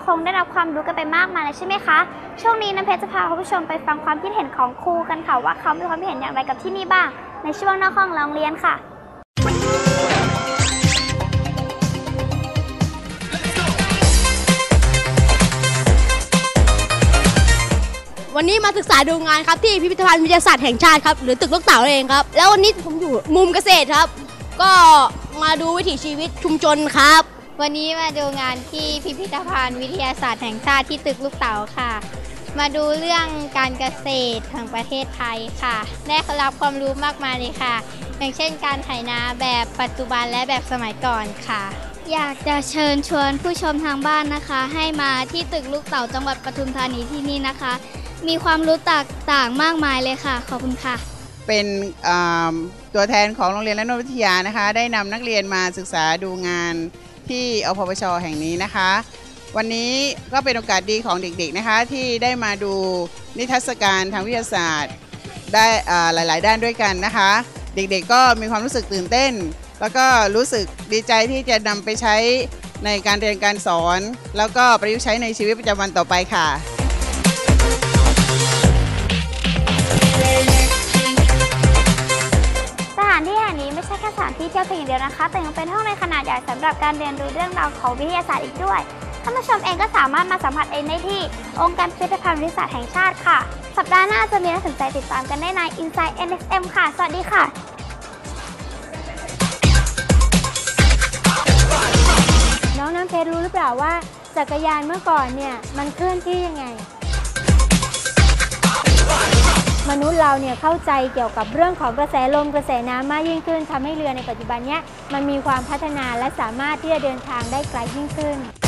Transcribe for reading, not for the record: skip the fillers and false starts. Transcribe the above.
คงได้รับความรู้กันไปมากมายเลยใช่ไหมคะช่วงนี้น้ำเพชรจะพาคุณผู้ชมไปฟังความคิดเห็นของครูกันค่ะว่าเขามีความคิดเห็นอย่างไรกับที่นี่บ้างในช่วงนอกห้องโรงเรียนค่ะวันนี้มาศึกษาดูงานครับที่พิพิธภัณฑ์วิทยาศาสตร์แห่งชาติครับหรือตึกลูกเต๋าเองครับแล้ววันนี้ผมอยู่มุมเกษตรครับก็มาดูวิถีชีวิตชุมชนครับวันนี้มาดูงานที่พิพิธภัณฑ์วิทยาศาสตร์แห่งชาติที่ตึกลูกเต๋าค่ะมาดูเรื่องการเกษตรของประเทศไทยค่ะได้รับความรู้มากมายเลยค่ะอย่างเช่นการไถนาแบบปัจจุบันและแบบสมัยก่อนค่ะอยากจะเชิญชวนผู้ชมทางบ้านนะคะให้มาที่ตึกลูกเต๋าจังหวัดปทุมธานีที่นี่นะคะมีความรู้ต่างมากมายเลยค่ะขอบคุณค่ะเป็นตัวแทนของโรงเรียนและวิทยานะคะได้นำนักเรียนมาศึกษาดูงานที่อพปช.แห่งนี้นะคะวันนี้ก็เป็นโอกาสดีของเด็กๆนะคะที่ได้มาดูนิทรรศการทางวิทยาศาสตร์ได้หลายๆด้านด้วยกันนะคะเด็กๆก็มีความรู้สึกตื่นเต้นแล้วก็รู้สึกดีใจที่จะนำไปใช้ในการเรียนการสอนแล้วก็ประยุกต์ใช้ในชีวิตประจำวันต่อไปค่ะสถานที่แห่งนี้ไม่ใช่แค่สถานที่เที่ยวเพียงอย่างเดียวนะคะแต่ยังเป็นห้องในขนาดใหญ่สำหรับการเรียนรู้เรื่องราวของวิทยาศาสตร์อีกด้วยท่านผู้ชมเองก็สามารถมาสัมผัสเองได้ที่องค์การพิพิธภัณฑ์วิทยาศาสตร์แห่งชาติค่ะสัปดาห์หน้าจะมีน่าสนใจติดตามกันได้ใน Inside NSM ค่ะสวัสดีค่ะน้องน้ำเพชรรู้หรือเปล่าว่าจักรยานเมื่อก่อนเนี่ยมันเคลื่อนที่ยังไงมนุษย์เราเนี่ยเข้าใจเกี่ยวกับเรื่องของกระแสลมกระแสน้ำมากยิ่งขึ้นทำให้เรือในปัจจุบันเนี้ยมันมีความพัฒนาและสามารถที่จะเดินทางได้ไกลยิ่งขึ้น